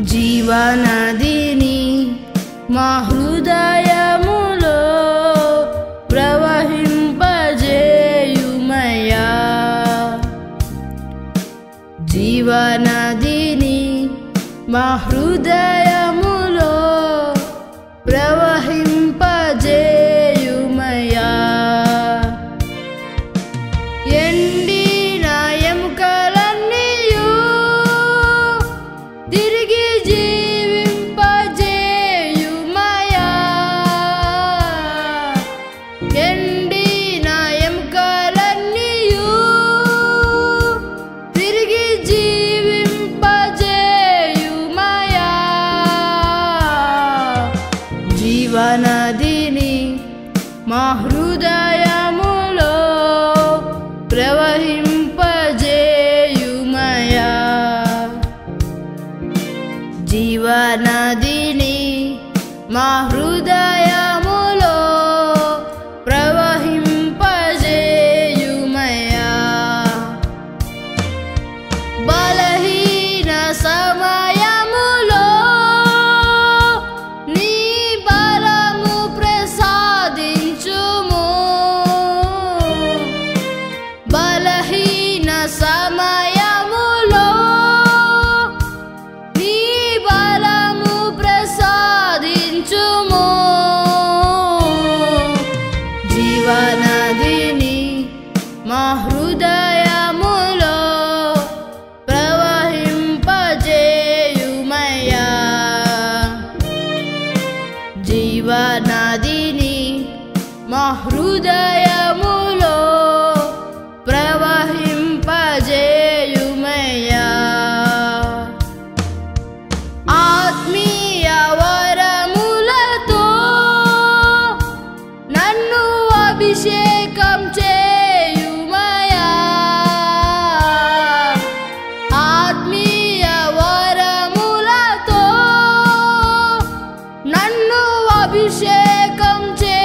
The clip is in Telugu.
జీవనదిని మా హృదయములో ప్రవహింపజేయుమయ్యా జీవనదిని మా హృదయములో ప్రవహింపజేయుమయ్యా ఎండిన ఎముకలన్నీయు తిరిగి జీవింపజేయుమయ్యా ఎండిన ఎముకలన్నీయు తిరిగి జీవింపజేయుమయ్యా జీవనదిని మా హృదయములో ప్రవహింపజేయుమయ్యా జీవనదిని మా హృదయములో ప్రవహింపజేయుమయ్యా బలహీన సమయములో నీ బలము ప్రసాదించుము బలహీన సమయములో నీ బలము ప్రసాదించుము జీవనదిని మా హృదయములో ప్రవహింపజేయుమయ్యా జీవనదిని మా హృదయములో ప్రవహింపజేయుమయ్యా ఆత్మీయ వరములతో నన్ను అభిషేకం చేయుమయ్యా ఆత్మీయ వరములతో నన్ను అభిషేకం